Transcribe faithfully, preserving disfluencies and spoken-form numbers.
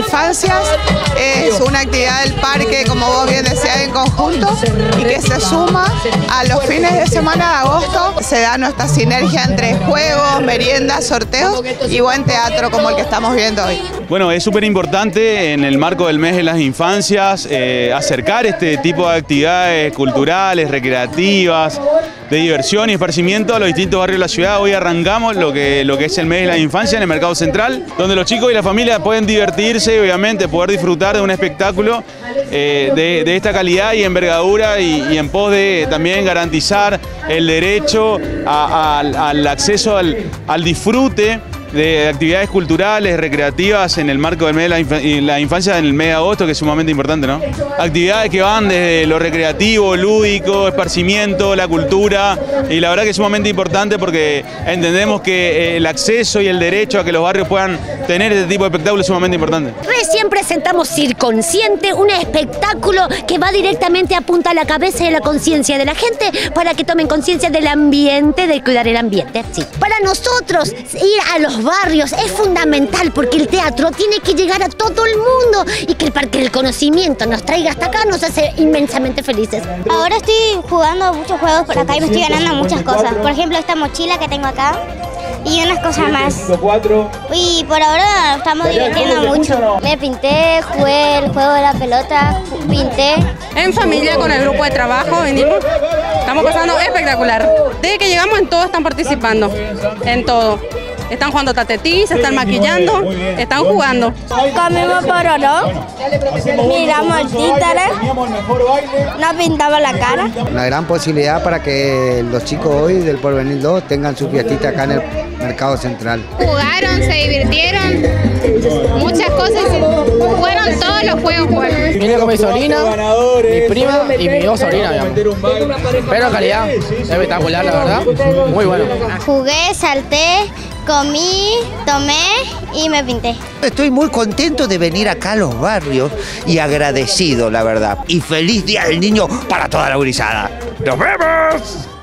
Infancias es una actividad del parque, como vos bien decías, en conjunto y que se suma a los fines de semana de agosto. Se da nuestra sinergia entre juegos, meriendas, sorteos y buen teatro como el que estamos viendo hoy. Bueno, es súper importante en el marco del mes de las infancias eh, acercar este tipo de actividades culturales, recreativas, de diversión y esparcimiento a los distintos barrios de la ciudad. Hoy arrancamos lo que, lo que es el mes de la infancia en el Mercado Central, donde los chicos y la familia pueden divertirse y obviamente poder disfrutar de un espectáculo eh, de, de esta calidad y envergadura y, y en pos de también garantizar el derecho a, a, al acceso al, al disfrute de actividades culturales, recreativas en el marco del mes de la, inf la infancia en el mes de agosto, que es sumamente importante, ¿no? Actividades que van desde lo recreativo, lúdico, esparcimiento, la cultura, y la verdad que es sumamente importante porque entendemos que el acceso y el derecho a que los barrios puedan tener este tipo de espectáculos es sumamente importante. Recién presentamos Circonsciente, un espectáculo que va directamente a apuntar a la cabeza y a la conciencia de la gente para que tomen conciencia del ambiente, de cuidar el ambiente. Sí. Para nosotros, ir a los barrios es fundamental porque el teatro tiene que llegar a todo el mundo y que el Parque del Conocimiento nos traiga hasta acá nos hace inmensamente felices. Ahora estoy jugando muchos juegos por acá y me estoy ganando muchas cosas. Por ejemplo, esta mochila que tengo acá y unas cosas más. Y por ahora estamos divirtiendo mucho. Me pinté, jugué el juego de la pelota, pinté. En familia, con el grupo de trabajo, venimos. Estamos pasando espectacular. Desde que llegamos en todo están participando, en todo. Están jugando tatetí, se están maquillando, están jugando. Comimos pororó, miramos el títere, nos pintamos la cara. Una gran posibilidad para que los chicos hoy del Porvenir dos tengan su fiestita acá en el Mercado Central. Jugaron, se divirtieron, muchas cosas, fueron todos los juegos buenos. Vine con mi sobrina, mi prima y mis dos sobrinas, digamos. Pero calidad, espectacular, la verdad, muy bueno. Jugué, salté, comí, tomé y me pinté. Estoy muy contento de venir acá a los barrios y agradecido, la verdad. Y feliz Día del Niño para toda la gurizada. ¡Nos vemos!